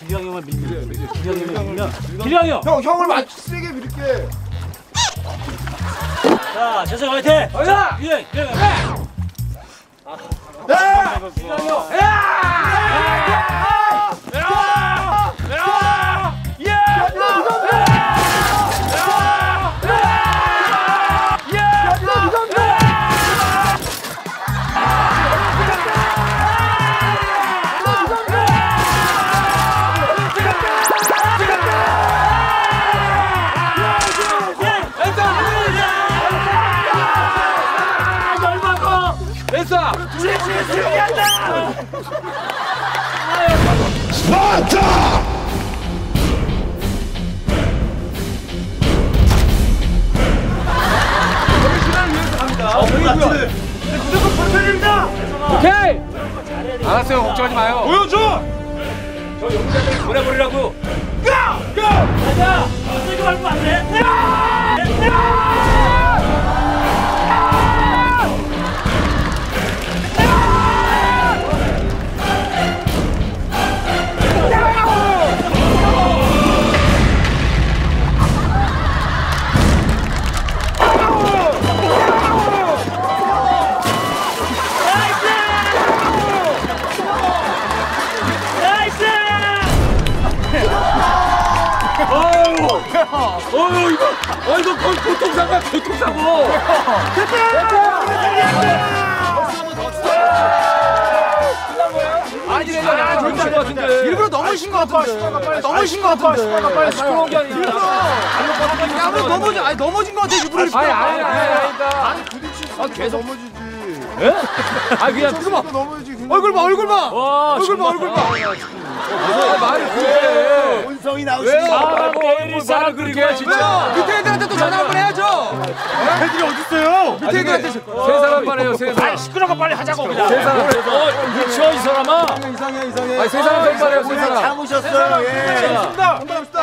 기량이 형을 밀면 기량이 형을 밀면 기량이 형! 형을 세게 밀게. 자, 재석 화이팅! 자, 기량! 기량이 형! 기량이 형! 됐어! 승리한다! 스파르타! 시간을 위해서 갑니다. 무조건 버텨냅니다! 오케이! 알았어요, 걱정하지 마요. 보여줘! 저 연기자들 보내버리라고. 가! 가자! 이거 밟으면 안 돼? 이거 교통사고야, 교통사고. 아니, 좋은 것 같은데. 일부러 넘으신 것 같은데. 넘으신 것 같은데. 빨리 시끄러운 게 아니라. 넘어진 것 같아, 일부러. 아니 계속 넘어지지. 예? 그냥 계속 넘어지지. 얼굴 봐, 얼굴 봐. 와, 얼굴 봐, 얼굴 봐. 말이 그래. 본성이 왜요? 사람 사람 그렇게 해, 진짜. 밑에 애들한테 또 전화 한번 해야죠. 애들이 어딨어요? 밑에 애들한테. 세 사람만 해요, 세 사람. 시끄러워 빨리 하자고 그냥. 세 사람. 미쳐 이 사람아. 이상해. 세 사람만 해요, 세 사람. 참으셨어요. 예. 한번 합시다.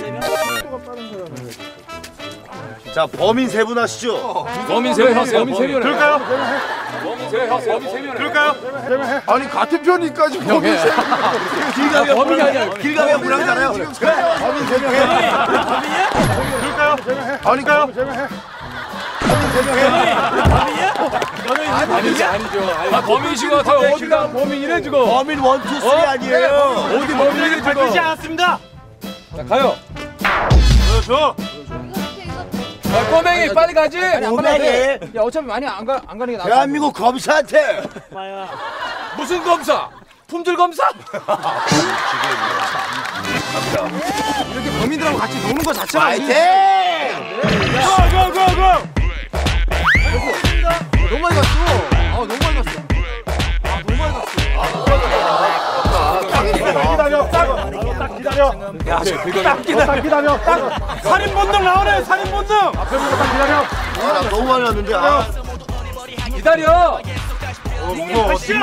자, 범인 세 분 하시죠. 범인 세 명, 범인 세 명. 그럴까요? 범인 세 명. 그럴까요? 아니 같은 편이까지 범인 세 명. 길가면 범인이 아니야. 길가면 문항잖아요. 범인 세 명 해. 범인이야? 그럴까요? 아니까요? 범인 세 명 해. 아니죠. 범인이신 것 같아요. 어디가 범인이래 지금. 범인 1, 2, 3 아니에요. 어디 범인이래 밝히지 지금. 않았습니다. 자, 가요. 저 꼬맹이 빨리 가지. 오메게 야, 어차피 많이 안 가는 게 나아. 대한민국 검사한테 마야. 무슨 검사? 품질 검사? 이렇게 범인들하고 같이 노는 거 자체가. 파이팅! 고고고고. 너무 많이 갔어. 너무 많이 갔어. 너무 많이 갔어. 딱 기다려. 야, 딱 기다려. 딱. 살인 본능 나오네. 살인 본능. 딱 기다려. 나 너무 많이 왔는데. 기다려. 가시죠.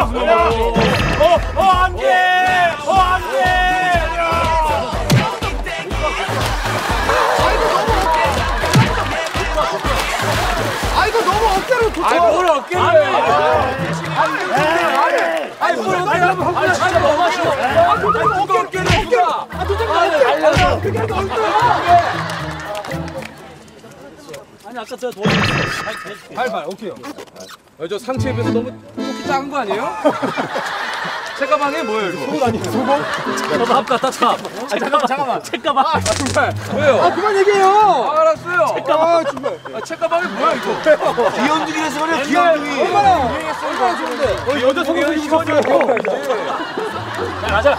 안 돼. 안 돼. 이거 너무 어깨로 좋죠. 뭘 어깨를 해. 뭘 어깨를 차가 너무 하시고. 어깨를 누가. 아니 아까 저 돈. 발발, 오케이요. 저 상체에 비해서 너무 조끼 작은 거 아니에요? 책가방에 뭐예요, 이거? 속옷 아니에요, 속옷? 밥 갖다 차. 잠깐만. 책가방. 정말. 왜요? 그만 얘기해요. 알았어요. 정말. 책가방에 뭐야, 이거? 귀염둥이라서 그래요, 귀염둥이. 얼마나 좋은데. 여자 속옷을 입었어요. 자 가자.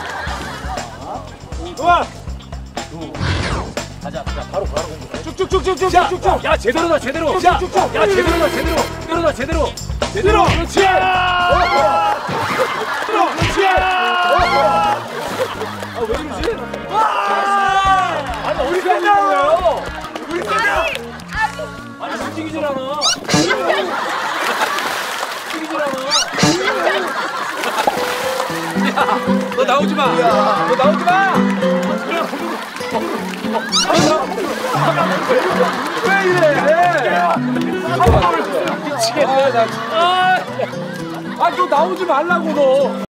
좋아. 가자. 바로 공부. 쭉쭉쭉쭉쭉쭉. 야, 제대로다, 제대로. 야, 제대로다, 제대로. 제대로. 그렇지. 왜 이러지? 아니, 어디 갔냐고요? 우리 갔냐? 아니 움직이질 않아. 야, 너 나오지 마. 너 나오지 마. 왜 이래? 미치겠네, 나. 너 나오지 말라고, 너.